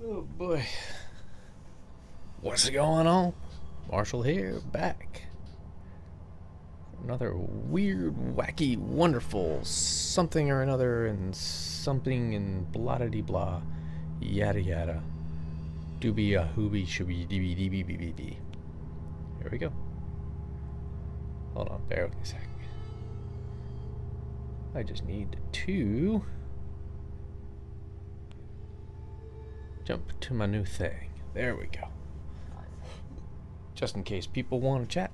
Oh boy. What's going on? Marshall here, back. Another weird, wacky, wonderful something or another and something and blah-da-dee-blah. Yada yada. Doobie hoobie shooby dee dee bee bee bee. Here we go. Hold on, bear with me a sec. I just need to jump to my new thing. There we go. Just in case people want to chat.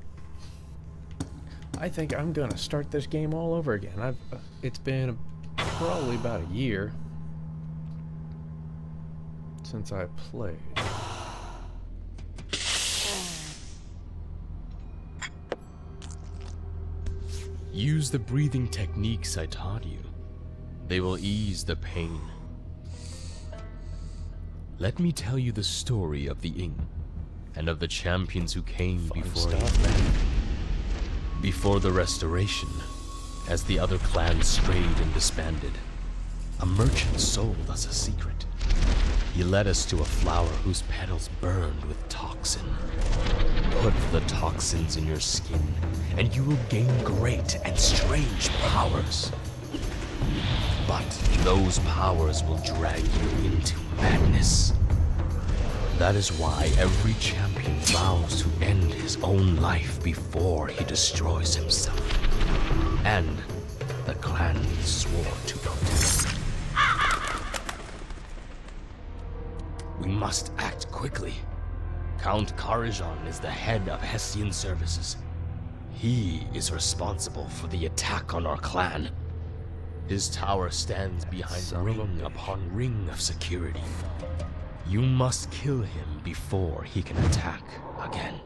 I think I'm gonna start this game all over again. It's been probably about a year since I played. Use the breathing techniques I taught you. They will ease the pain. Let me tell you the story of the Ing and of the champions who came before you. Before the Restoration, as the other clans strayed and disbanded, a merchant sold us a secret. He led us to a flower whose petals burned with toxin. Put the toxins in your skin, and you will gain great and strange powers. But those powers will drag you into madness. That is why every champion vows to end his own life before he destroys himself. And the clan swore to protect. We must act quickly. Count Karajan is the head of Hessian services. He is responsible for the attack on our clan. His tower stands behind ring upon ring of security. You must kill him before he can attack again.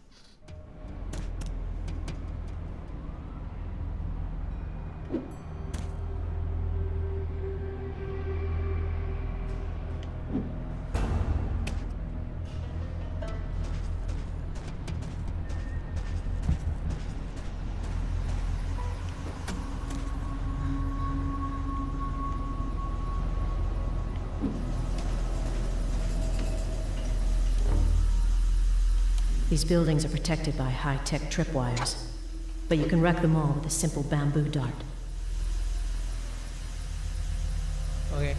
These buildings are protected by high-tech tripwires, but you can wreck them all with a simple bamboo dart. Okay.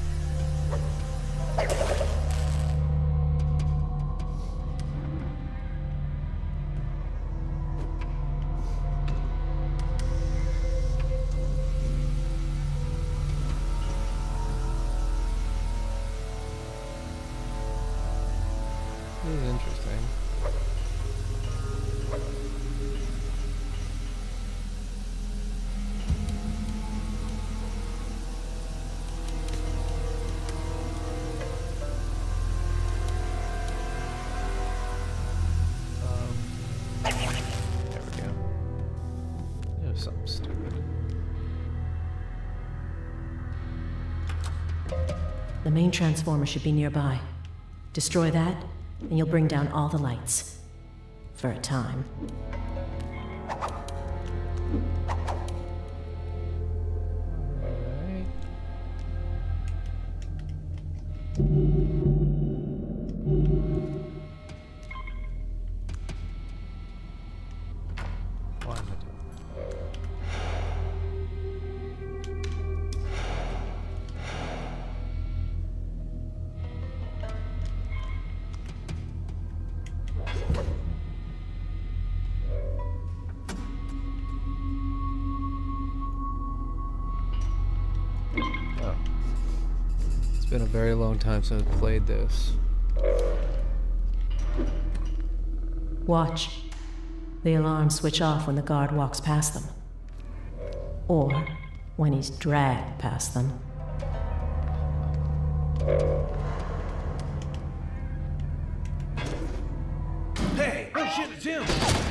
This is interesting. There we go. It was something stupid. The main transformer should be nearby. Destroy that, and you'll bring down all the lights. For a time. Alright. Why am I doing that? Oh. It's been a very long time since I've played this. Watch. The alarms switch off when the guard walks past them. Or when he's dragged past them. Hey! Oh shit, it's him!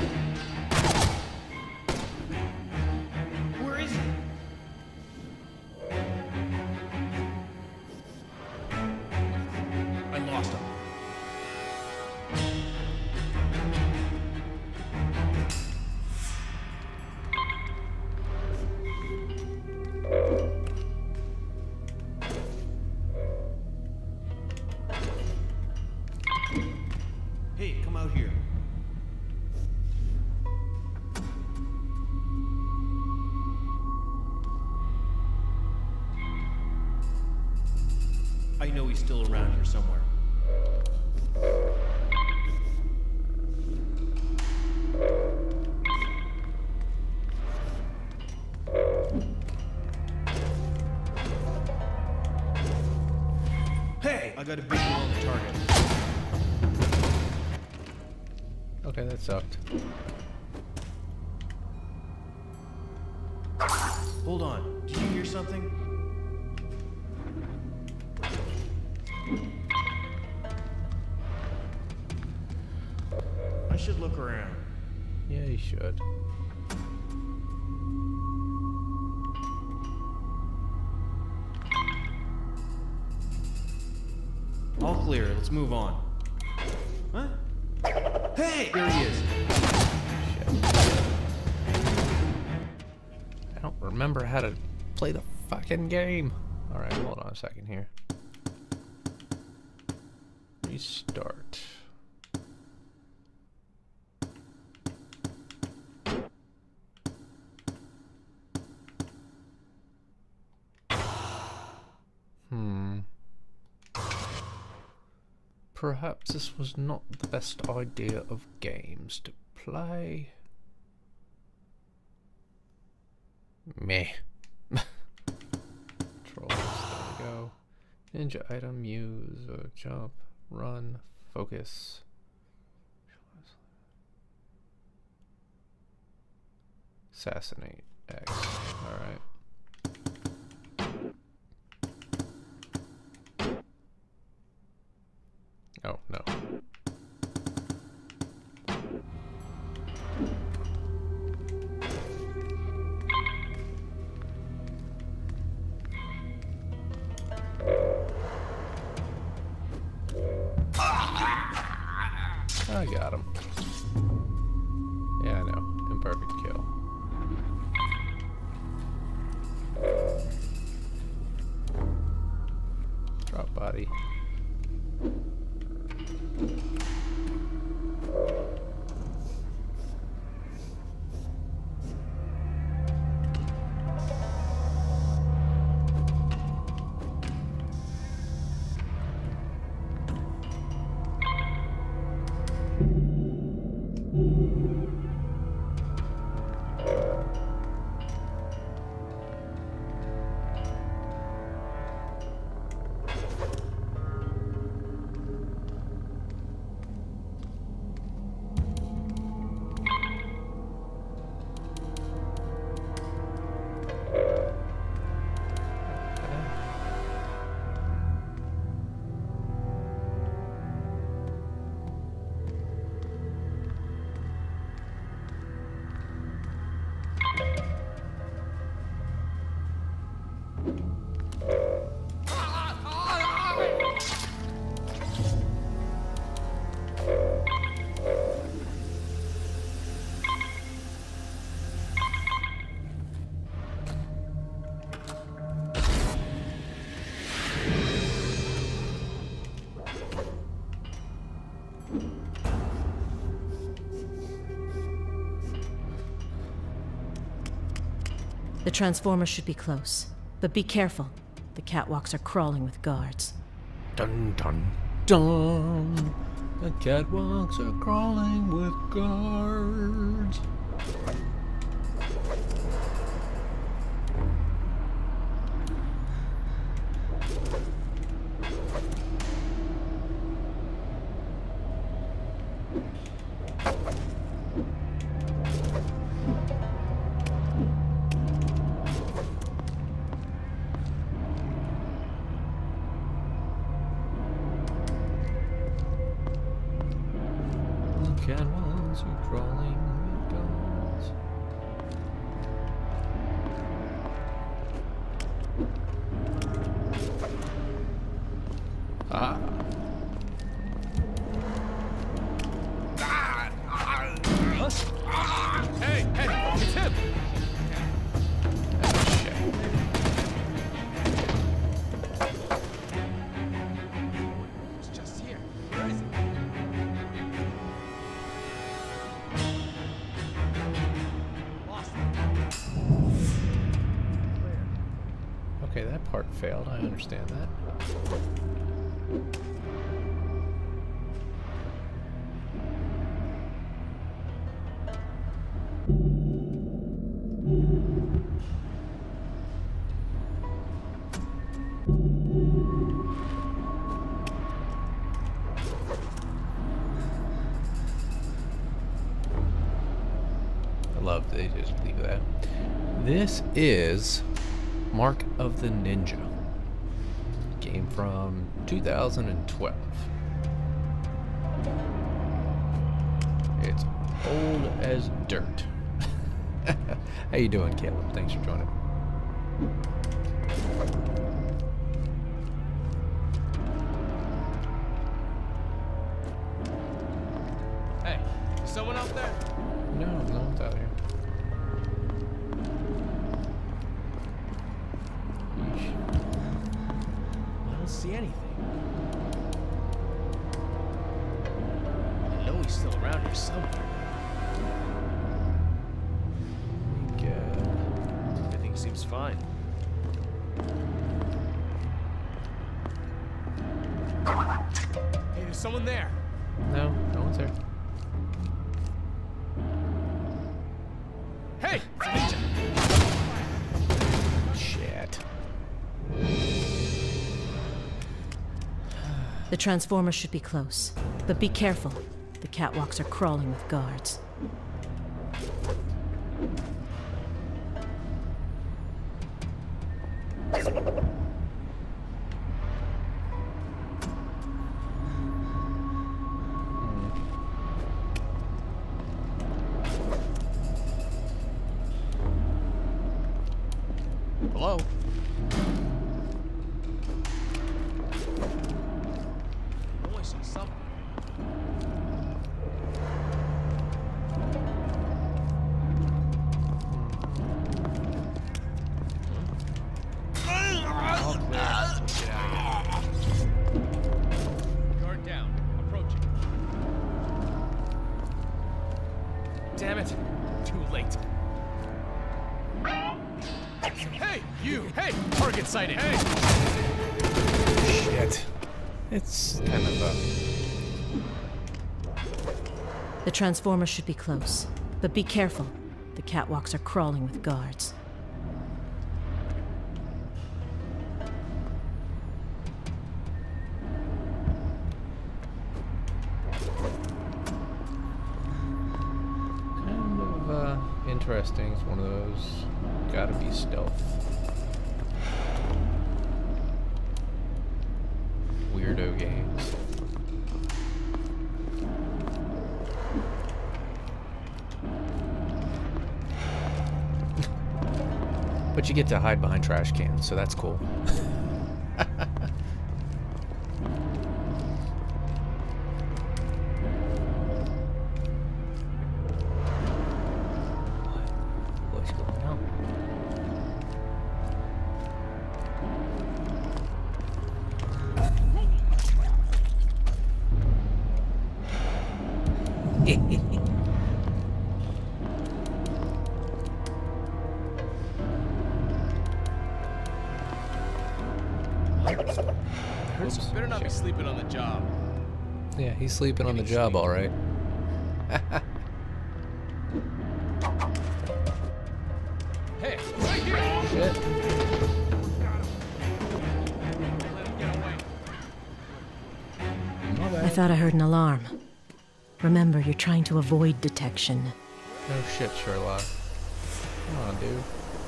Where is he? I lost him. I know he's still around here somewhere. Hey! I got a visual on the target. Okay, that sucked. Hold on. Did you hear something? I should look around. Yeah, you should. All clear. Let's move on. Huh? Hey! There he is. Shit. I don't remember how to play the fucking game. Alright, hold on a second here. Restart. Perhaps this was not the best idea of games to play. Meh. Controls, there we go. Ninja item, use, jump, run, focus. Assassinate, X, alright. Oh, no. I got him. Yeah, I know. Imperfect kill. Drop body. The transformers should be close, but be careful. The catwalks are crawling with guards. Dun dun dun. The catwalks are crawling with guards. Catwalks are crawling with guards. Ah. Hey, hey, it's him! Oh, shit. It's just here. Where is he? Okay, that part failed. I understand that. I love they just leave that. This is Mark of the Ninja. Game from 2012. It's old as dirt. How you doing, Caleb? Thanks for joining. Hey, is someone out there? No, no one's out here. I don't see anything. I know he's still around here somewhere. Everything seems fine. Hey, there's someone there. No, no one's there. Hey, it's a ninja. Shit. The transformer should be close, but be careful. The catwalks are crawling with guards. Hello? Oh, I see something. Guard down. Approaching. Damn it. Too late. Hey, you! Hey! Target sighted! Hey! Shit. It's kind of The transformer should be close, but be careful. The catwalks are crawling with guards. kind of interesting. It's one of those gotta be stealth. Weirdo games. But you get to hide behind trash cans, so that's cool. What's going on? Better not be sleeping on the job. Yeah, he's sleeping on the job, all right. Hey, right here! Shit. Let him get away. My bad. I thought I heard an alarm. Remember, you're trying to avoid detection. No shit, Sherlock. Come on, dude.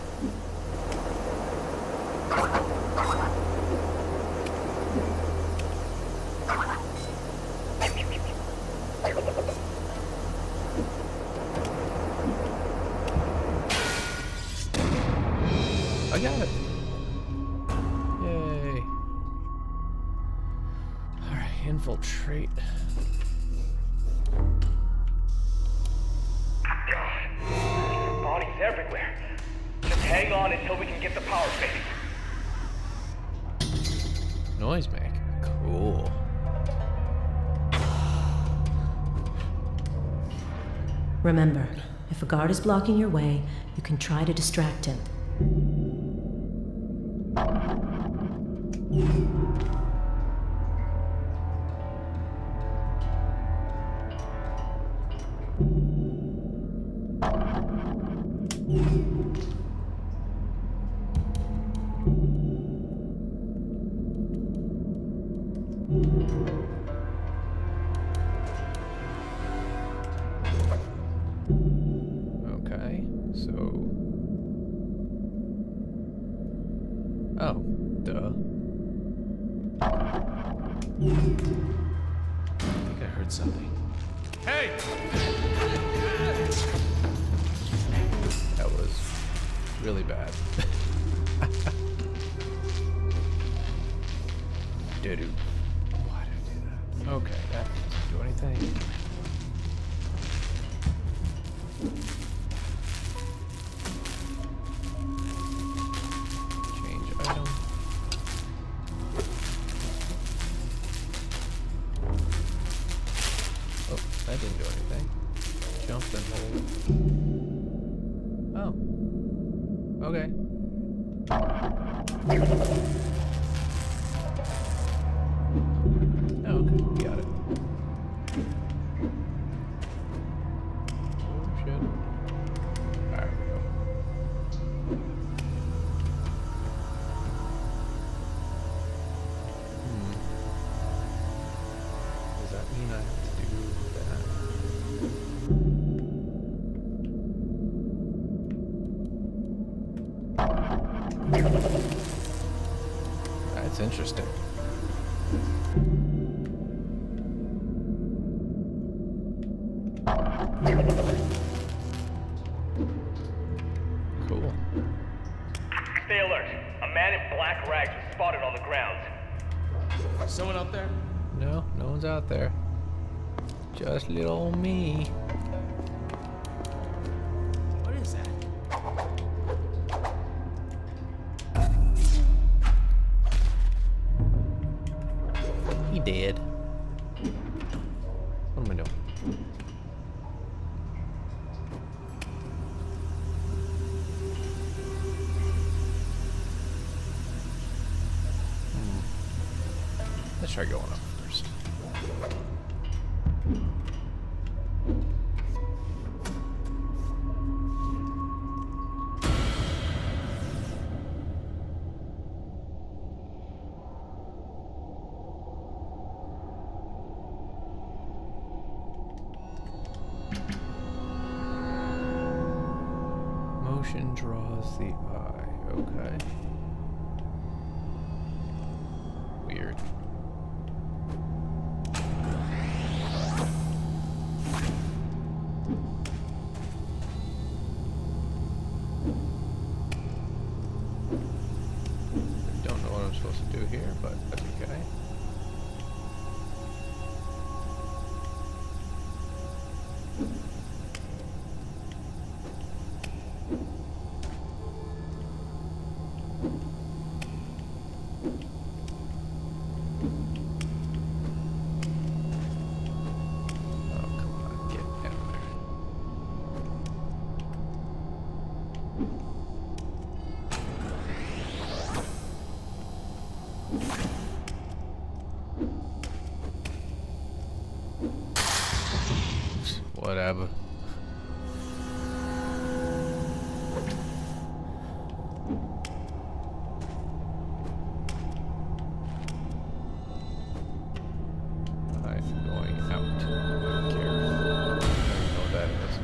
I got it. Yay. Alright, infiltrate. Bodies everywhere. Just hang on until we can get the power fixed. Noisemaker. Cool. Remember, if a guard is blocking your way, you can try to distract him. Okay, so... Oh, duh. I think I heard something. Hey! That was really bad. Doo-doo. Why did I do that? Okay, that doesn't do anything. Change item. Oh, that didn't do anything. Jump and hold. Oh. Okay. Oh, okay. Got it. Oh, shit. There we go. Does that mean I have to do that? That's interesting. Cool. Stay alert. A man in black rags was spotted on the grounds. Someone out there? No, no one's out there. Just little old me. What is that? He dead. What am I doing? Let's try going up first. Motion draws the eye. Okay. Weird. Don't know what I'm supposed to do here, but that's okay. Oh, come on, get down there. Whatever. I'm going out. I don't care. I don't even know what that is.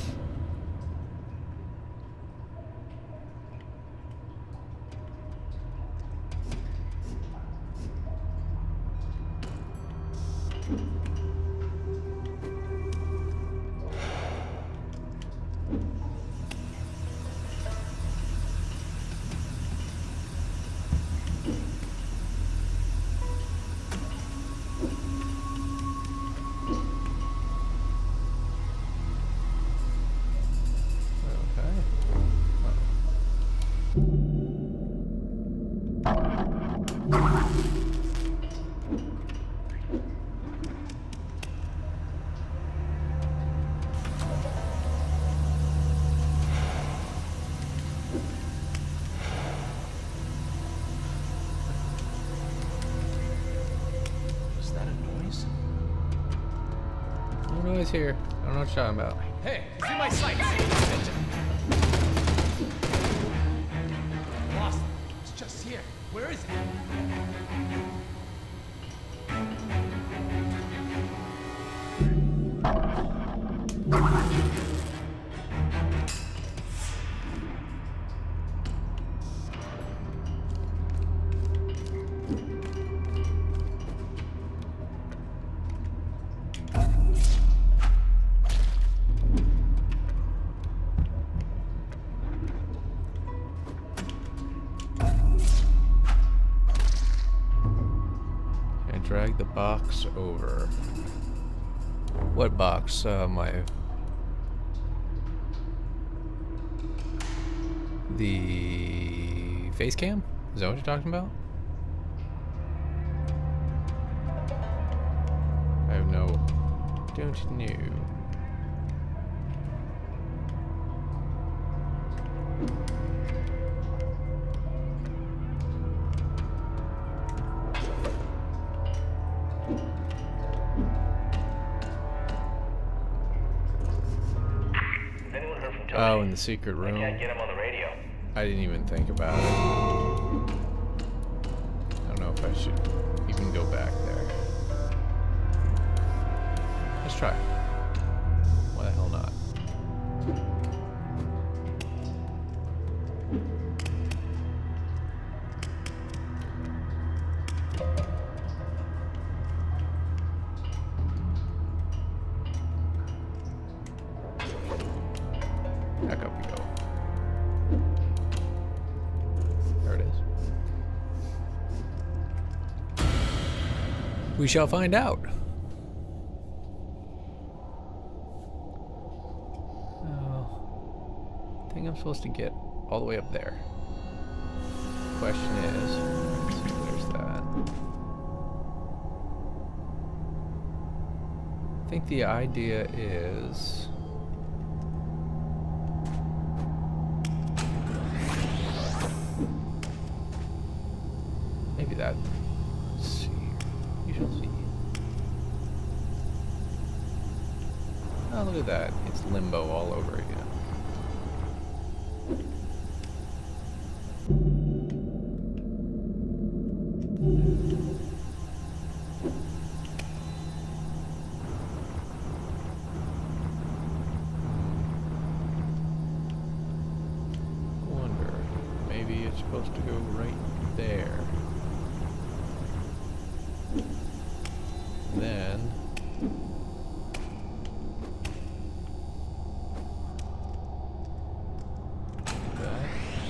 Is that a noise? No noise here. I don't know what you're talking about. Hey, he's in my sight! Lost him. It's just here. Where is he? Drag the box over. What box? The face cam? Is that what you're talking about? I have no. Don't know. Oh, in the secret room. I can't get him on the radio. I didn't even think about it. I don't know if I should even go back there. Let's try. Why the hell not? Back up we go. There it is. We shall find out. Oh, I think I'm supposed to get all the way up there. Question is, let's see, there's that. I think the idea is. Maybe that. Let's see. You shall see. Oh, look at that. It's limbo all over again. Wonder. Maybe it's supposed to go right there. Then that.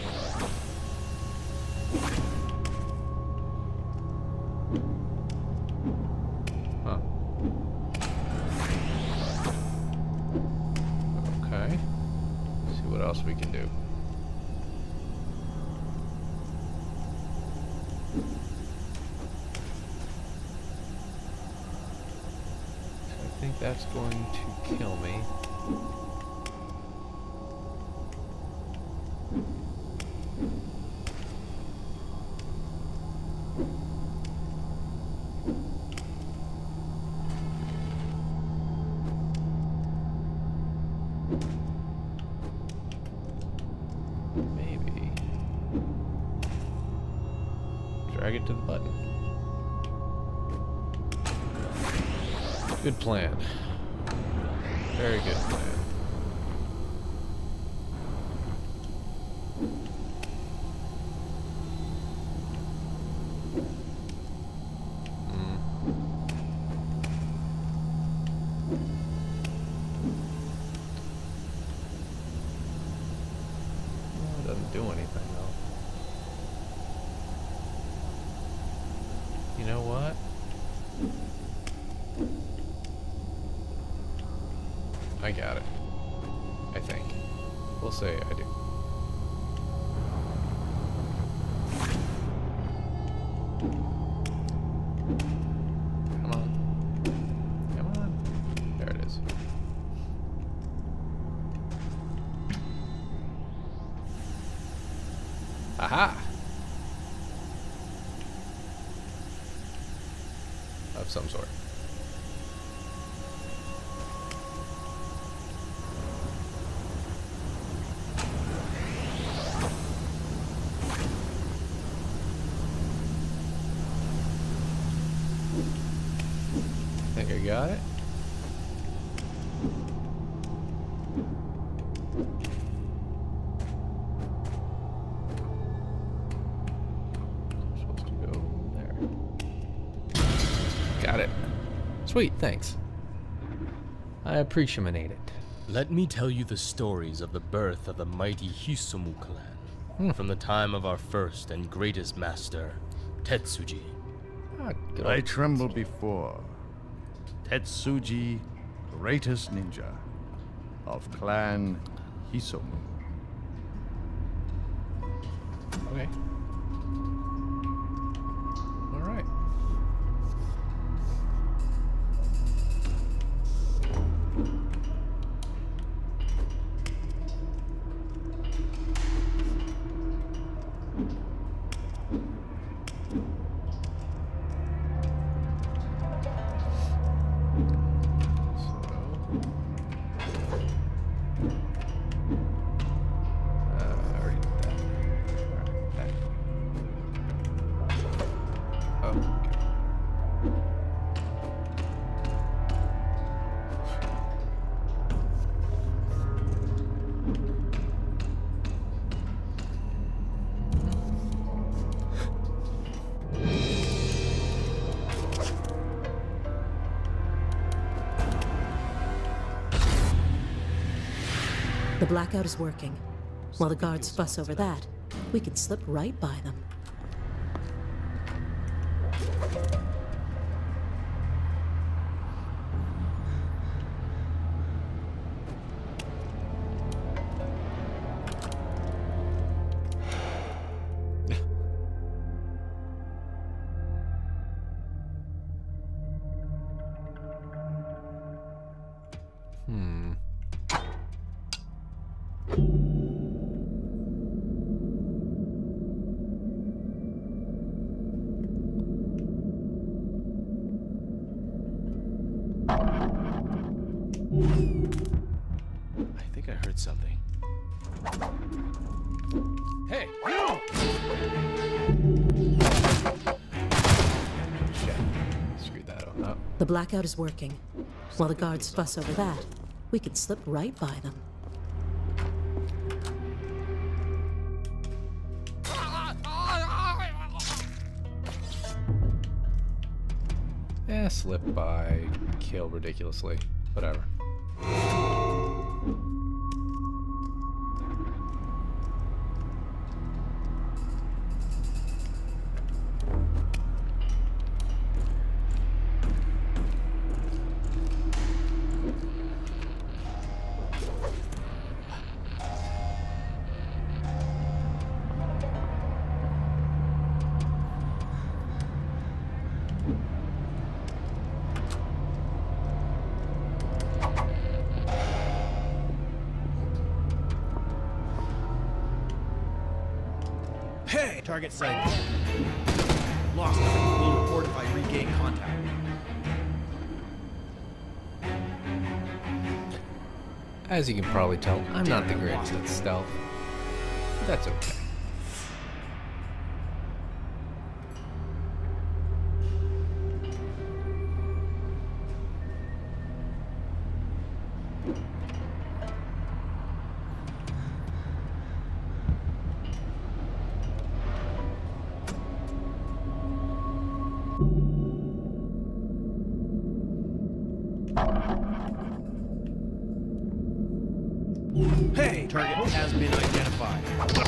Huh. Okay. Let's see what else we can do. I think that's going to kill me. Maybe. Drag it to the button. Good plan. Very good plan. Well, it doesn't do anything though. You know what? I got it. I think. We'll say I do. Come on. Come on. There it is. Aha! Of some sort. I think I got it. I'm supposed to go there. Got it. Sweet, thanks. I appreciate it. Let me tell you the stories of the birth of the mighty Hisomu clan, from the time of our first and greatest master, Tetsuji. Good I old- tremble before Tetsuji, greatest ninja of Clan Hisomu. Okay. Alright. I already did that. Alright, back. Oh, okay. The blackout is working. While the guards fuss over that, we can slip right by them. I think I heard something. Hey, you! Shit. Screwed that up. The blackout is working. While the guards fuss over that, we can slip right by them. Eh, slip by, kill ridiculously. Whatever. Hey! Target sighted. Lost them. Will report if I regain contact. As you can probably tell, I'm not the greatest at stealth. That's okay. Hey! Target has been identified.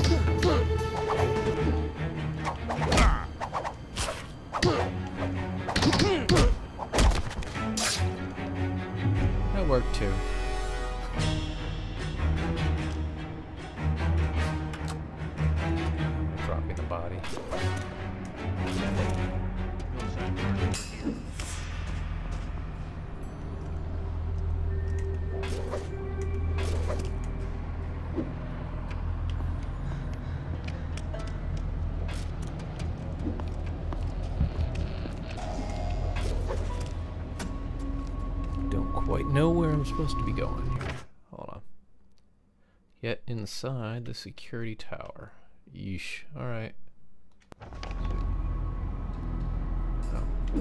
That worked too. Dropping the body. Don't quite know where I'm supposed to be going here. Hold on. Get inside the security tower. Yeesh. Alright. Oh.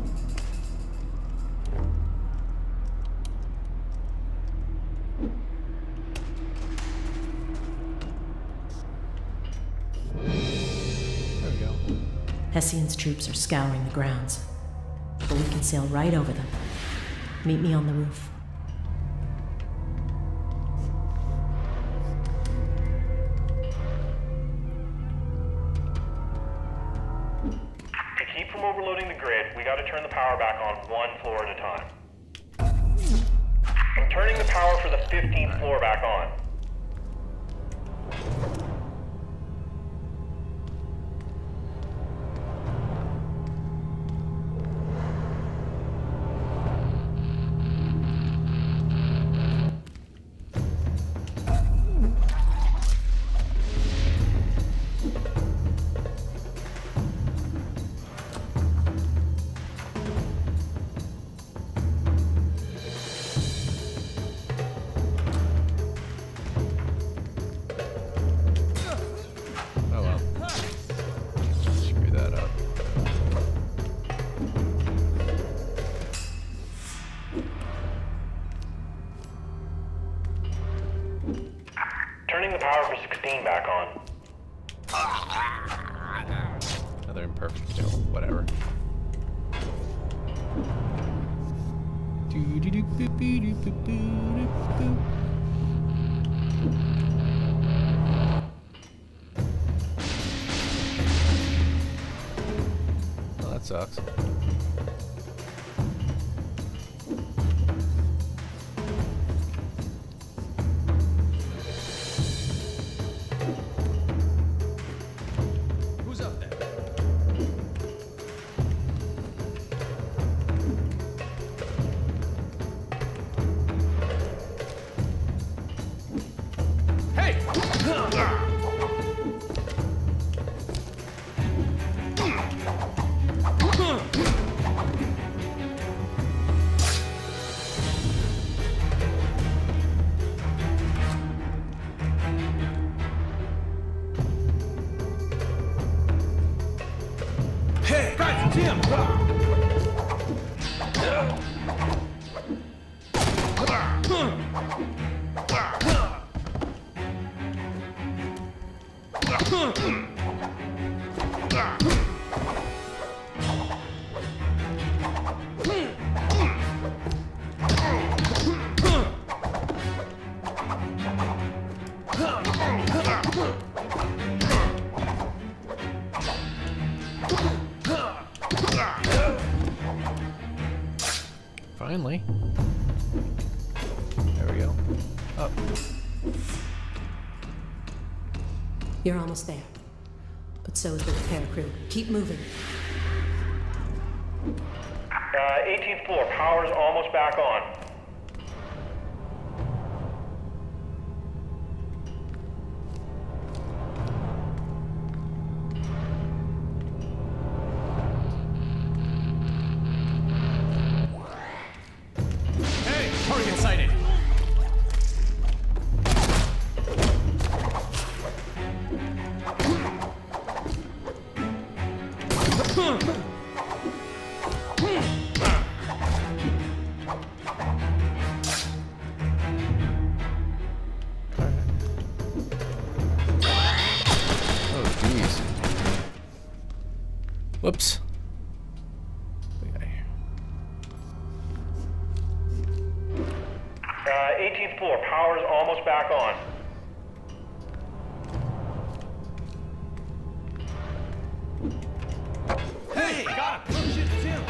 There we go. Hessian's troops are scouring the grounds. but we can sail right over them. Meet me on the roof. To keep from overloading the grid, we gotta turn the power back on one floor at a time. I'm turning the power for the 15th floor back on. Oh well. Screw that up. Turning the power for 16 back on. Another imperfect kill. Whatever. Well, that sucks. Who's up there? Hey! Hey, guys, it's him! Finally. There we go. Up. You're almost there. But so is the repair crew. Keep moving. 18th floor, power's almost back on. Hey, target sighted! Oh, jeez. Whoops. Okay. 18th floor, power's almost back on. Hey, got him! Oh shit, it's him!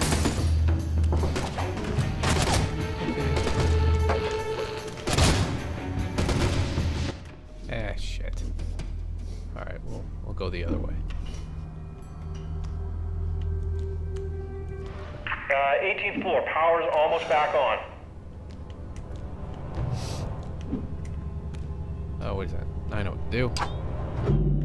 Ah, shit. Alright, we'll go the other way. 18th floor, power's almost back on. Oh, what is that? I know what to do.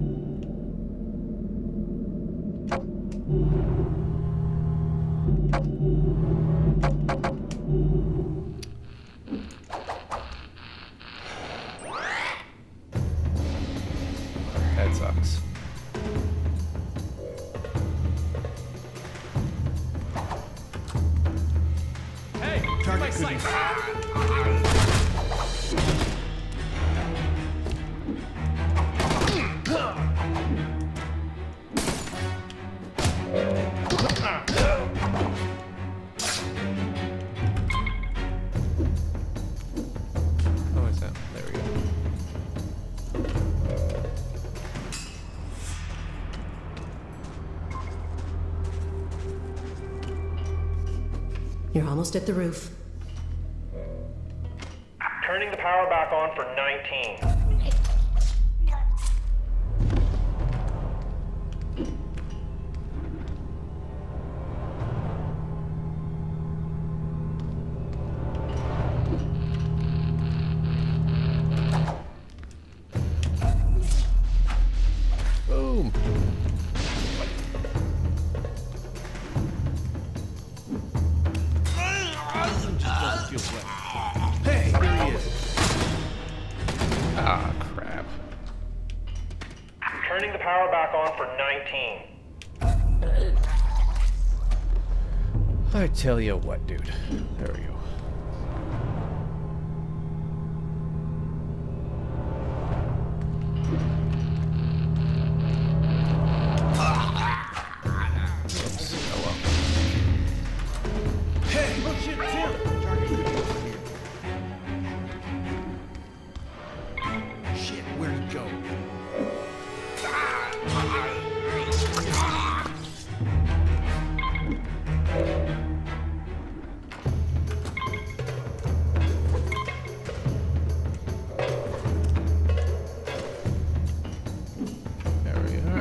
That sucks. Hey, target my sight! You're almost at the roof. Turning the power back on for 19. Boom. Hey, here he is. Ah, crap. Turning the power back on for 19. I tell you what, dude. There we go. Oops. Oh well. Hey, oh shit, Tim! Shit, where'd he go? There we are.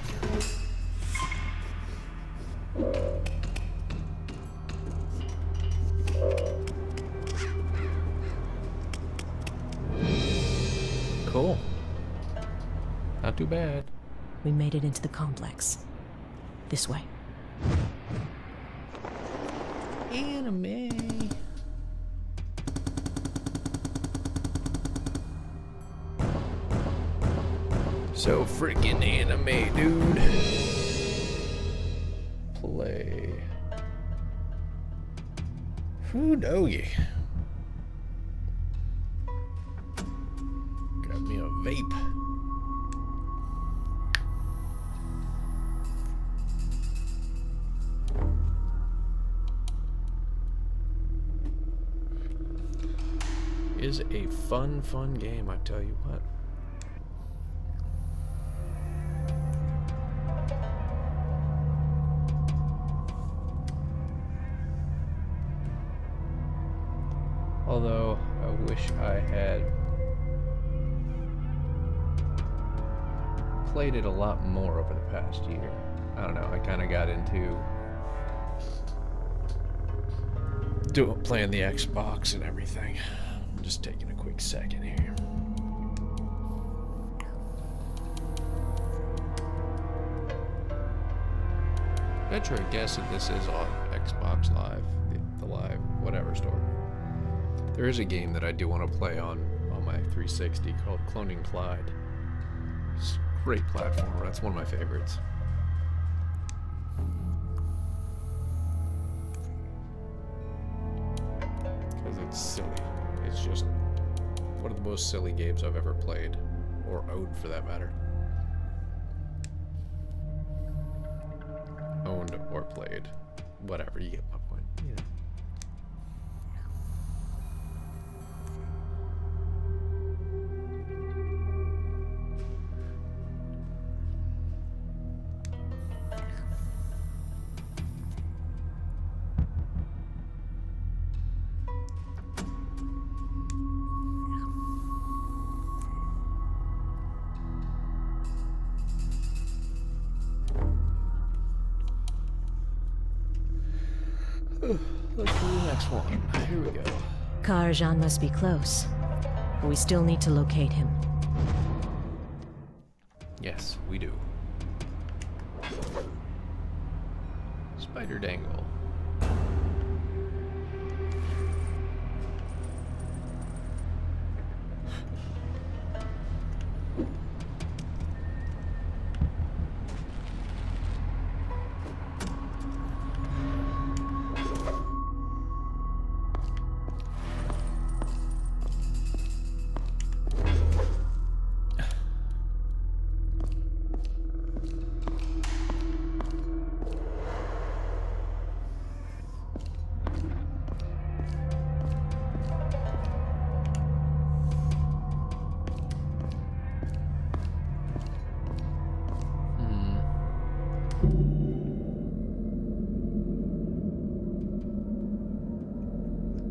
Cool. Not too bad. We made it into the complex. This way. Anime. So freaking anime, dude. Play. Doggy. Got me a vape. Is a fun game, I tell you what. Although, I wish I had played it a lot more over the past year. I don't know, I kind of got into playing the Xbox and everything. I'm just taking a quick second here. Bet you're guessing this is on Xbox Live, the Live whatever store. There is a game that I do want to play on my 360 called Cloning Clyde. It's a great platformer. That's one of my favorites. Because it's silly. It's just one of the most silly games I've ever played. Or owned, for that matter. Owned or played. Whatever, you get my point. Yeah. Let's do the next one. Here we go. Karajan must be close, but we still need to locate him. Yes, we do. Spider Dangle.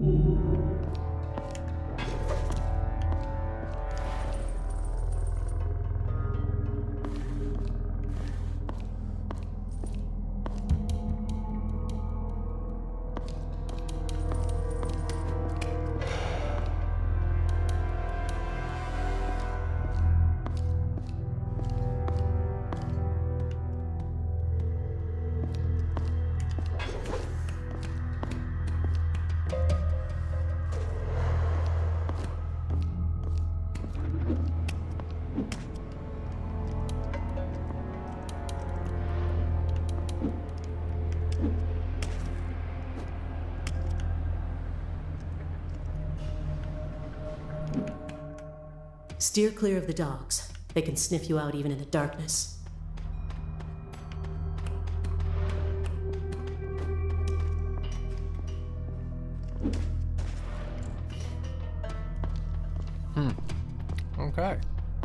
Steer clear of the dogs. They can sniff you out even in the darkness. Okay.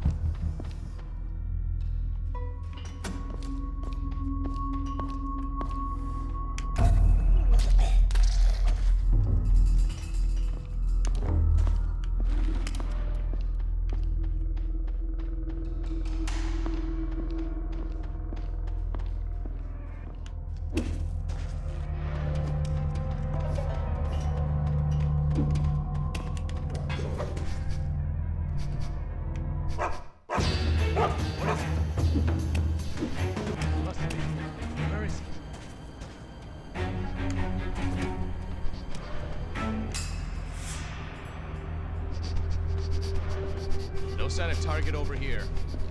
No sign of target over here.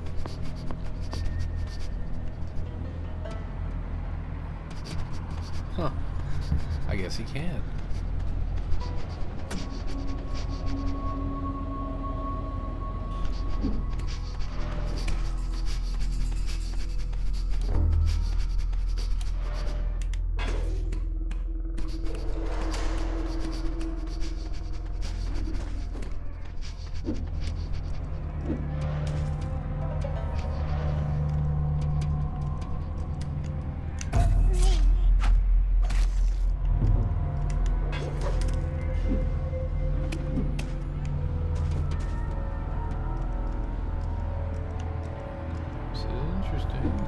Huh. I guess he can. Interesting.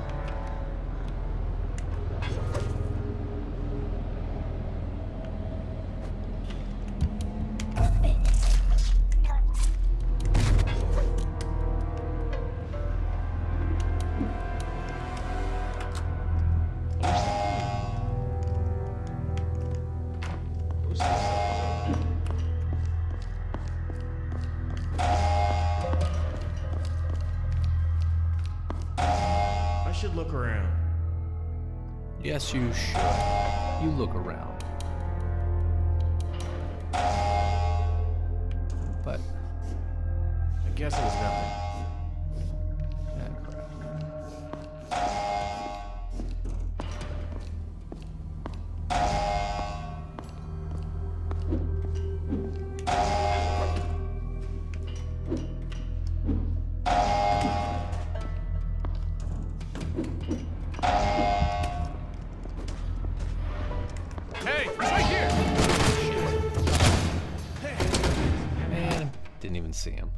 I should look around. Yes, you should. You look around. But I guess it was nothing. Man, didn't even see him.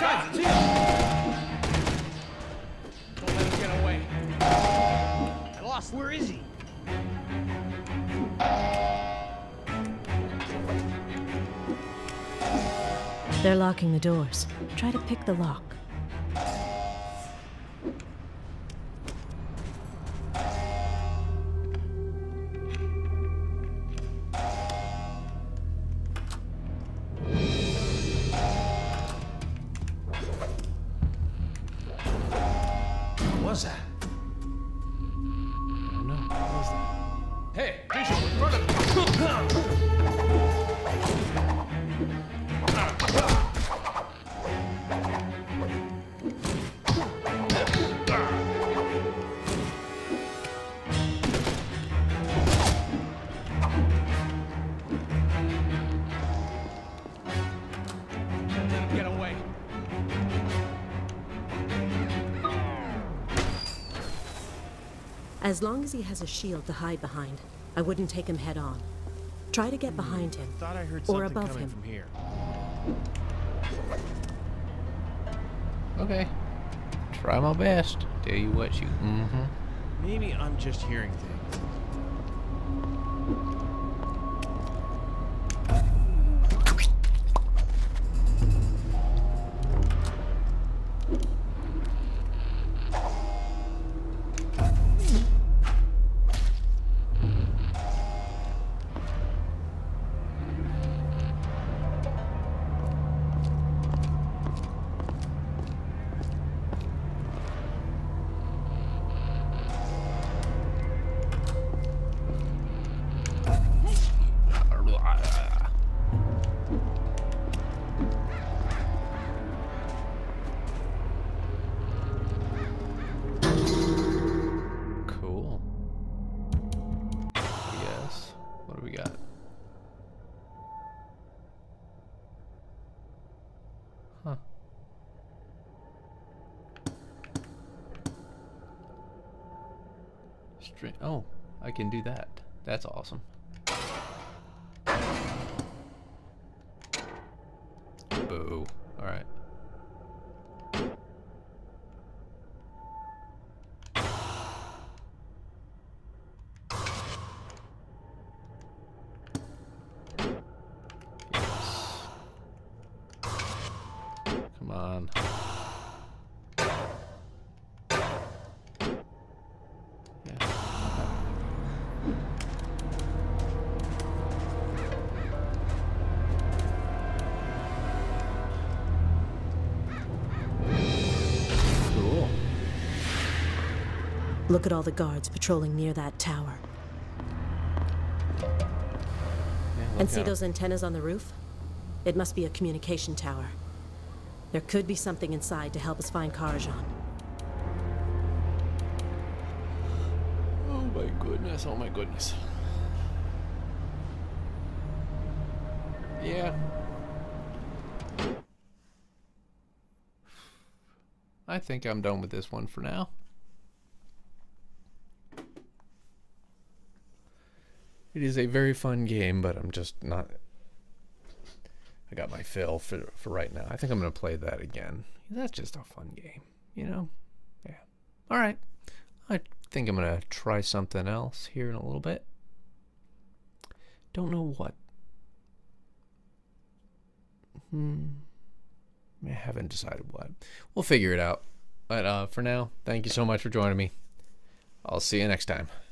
Guys, it's him! Don't let him get away. I lost. Where is he? They're locking the doors. Try to pick the lock. What was that? I don't know. What was that? Hey, visual in front of me! Get away. As long as he has a shield to hide behind, I wouldn't take him head on. Try to get behind him, Thought I heard or something above coming him. from here. Okay. Try my best. Tell you what, you. Mm-hmm. Maybe I'm just hearing things. Cool. Yes. What do we got? Huh. Oh, I can do that. That's awesome. Boo. Alright. Yes. Come on. Yeah. Cool. Look at all the guards patrolling near that tower. Yeah, And look see out. those antennas on the roof? It must be a communication tower. There could be something inside to help us find Karajan. Oh my goodness, oh my goodness. Yeah. I think I'm done with this one for now. It is a very fun game, but I'm just not... I got my fill for right now. I think I'm going to play that again. That's just a fun game, you know? Yeah. All right. I think I'm going to try something else here in a little bit. Don't know what. I haven't decided what. We'll figure it out. But for now, thank you so much for joining me. I'll see you next time.